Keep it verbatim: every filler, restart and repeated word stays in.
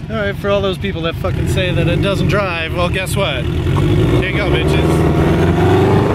Alright, for all those people that fucking say that it doesn't drive, well, guess what? Here you go, bitches.